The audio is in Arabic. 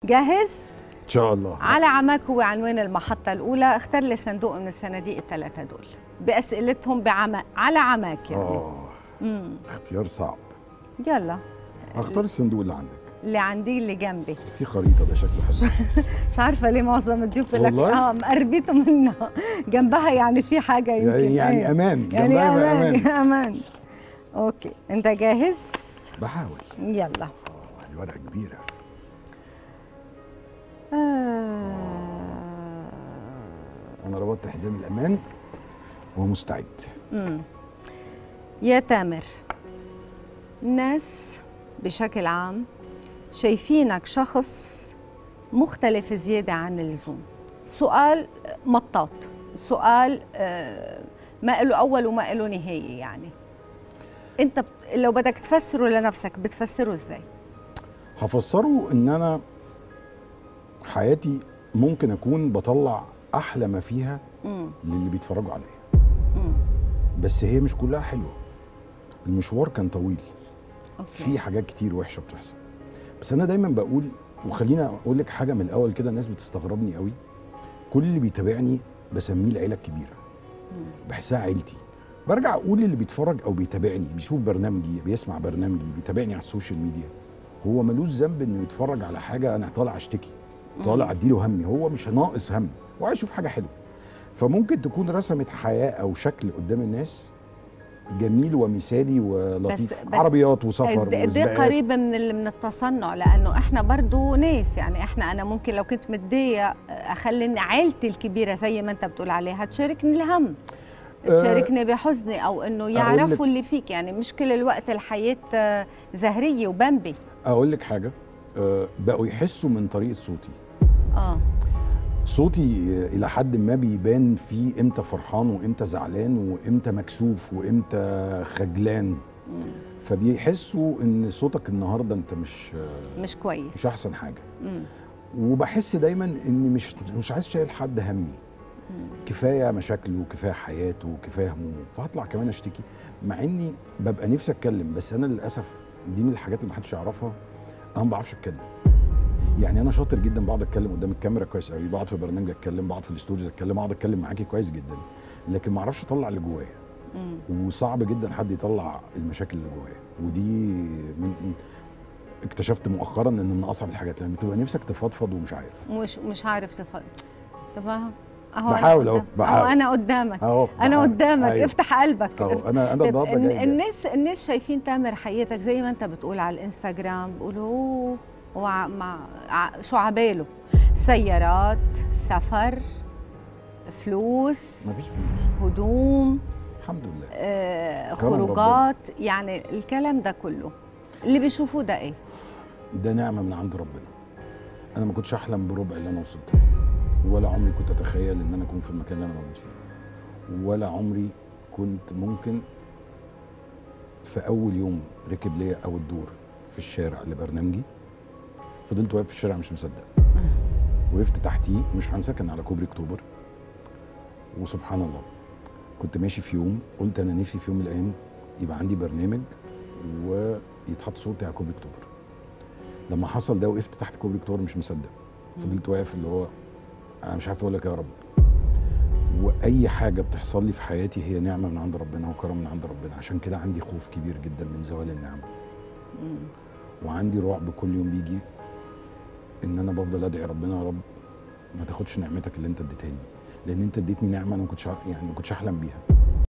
جاهز؟ ان شاء الله. على عماك هو عنوان المحطة الأولى. اختار لي صندوق من الصناديق الثلاثة دول بأسئلتهم على عماك يعني. اختيار صعب. يلا اختار الصندوق اللي عندك. اللي عندي اللي جنبي. في خريطة، ده شكله حلو. مش عارفة ليه معظم الضيوف لك مقربيته منها جنبها، يعني في حاجة يمكن يعني أمان. يعني أمان. أمان. أوكي، أنت جاهز؟ بحاول. يلا. الورقة كبيرة. أنا ربطت حزام الأمان ومستعد. يا تامر، الناس بشكل عام شايفينك شخص مختلف زيادة عن اللزوم. سؤال مطاط، سؤال ما له أول وما له نهاية. يعني أنت لو بدك تفسره لنفسك بتفسره إزاي؟ هفسره إن أنا حياتي ممكن أكون بطلع أحلى ما فيها للي بيتفرجوا عليا. بس هي مش كلها حلوة. المشوار كان طويل. في حاجات كتير وحشة بتحصل. بس أنا دايما بقول، وخلينا أقول لك حاجة من الأول كده، الناس بتستغربني قوي. كل اللي بيتابعني بسميه العيلة الكبيرة. بحسها عيلتي. برجع أقول اللي بيتفرج أو بيتابعني، بيشوف برنامجي، بيسمع برنامجي، بيتابعني على السوشيال ميديا، هو ملوش ذنب إنه يتفرج على حاجة أنا طالع أشتكي، طالع أديله همي. هو مش ناقص هم، هو عايز يشوف حاجة حلوة. فممكن تكون رسمت حياة أو شكل قدام الناس جميل ومثالي ولطيف، بس عربيات وسفر وسباقات. قريبه من التصنع، لانه احنا برضو ناس. يعني انا ممكن لو كنت متضايقه اخلي عيلتي الكبيره زي ما انت بتقول عليها تشاركني الهم، تشاركني بحزني، او انه يعرفوا اللي فيك. يعني مش كل الوقت الحياه زهريه وبمبي. اقول لك حاجه، بقوا يحسوا من طريقه صوتي. صوتي الى حد ما بيبان فيه امتى فرحان وامتى زعلان وامتى مكسوف وامتى خجلان. فبيحسوا ان صوتك النهارده انت مش كويس، مش احسن حاجه. وبحس دايما اني مش عايز شايل حد همي. كفايه مشاكله وكفايه حياته وكفايه همومه، فهطلع كمان اشتكي. مع اني ببقى نفسي اتكلم، بس انا للاسف دي من الحاجات اللي محدش يعرفها، انا ما بعرفش اتكلم. يعني انا شاطر جدا، بقعد اتكلم قدام الكاميرا كويس قوي، بقعد في برنامج اتكلم، بقعد في الاستوريز اتكلم، بقعد اتكلم معاكي كويس جدا، لكن ما اعرفش اطلع اللي جوايا. وصعب جدا حد يطلع المشاكل اللي جوايا. ودي اكتشفت مؤخرا ان من اصعب الحاجات، لان بتبقى نفسك تفضفض ومش عارف. مش عارف تفضفض. طب اهو بحاول اهو، بحاول. انا قدامك اهو، انا قدامك. أيوه. افتح قلبك اهو. انا النهارده جاي. الناس شايفين تامر حياتك زي ما انت بتقول على الانستغرام، بيقولوا مع شو عباله؟ سيارات، سفر، فلوس. مفيش فلوس. هدوم. الحمد لله. خروجات. يعني الكلام ده كله اللي بيشوفوه ده ايه؟ ده نعمة من عند ربنا. انا ما كنتش احلم بربع اللي انا وصلت له، ولا عمري كنت اتخيل ان انا اكون في المكان اللي انا موجود فيه، ولا عمري كنت ممكن في اول يوم ركب ليا او الدور في الشارع لبرنامجي، فضلت واقف في الشارع مش مصدق. وقفت تحتيه، مش هنسى، كان على كوبري اكتوبر. وسبحان الله كنت ماشي في يوم قلت انا نفسي في يوم من الايام يبقى عندي برنامج ويتحط صوتي على كوبري اكتوبر. لما حصل ده وقفت تحت كوبري اكتوبر مش مصدق. فضلت واقف اللي هو انا مش عارف اقول لك يا رب. واي حاجه بتحصل لي في حياتي هي نعمه من عند ربنا وكرم من عند ربنا. عشان كده عندي خوف كبير جدا من زوال النعمه. وعندي رعب كل يوم بيجي ان انا بفضل ادعي ربنا، يا رب ما تاخدش نعمتك اللي انت اديتهاني، لان انت اديتني نعمه انا ما كنتش احلم بيها.